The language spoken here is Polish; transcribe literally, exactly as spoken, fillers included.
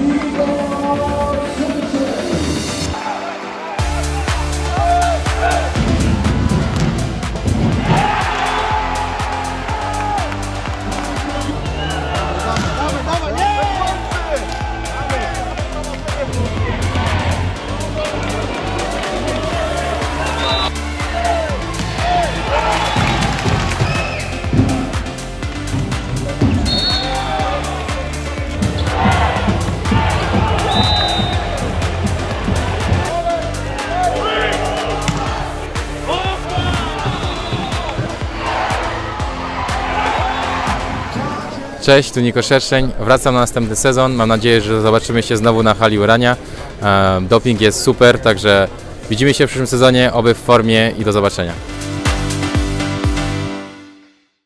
Cześć, tu Niko Szerszeń. Wracam na następny sezon. Mam nadzieję, że zobaczymy się znowu na hali Urania. Doping jest super, także widzimy się w przyszłym sezonie, oby w formie i do zobaczenia.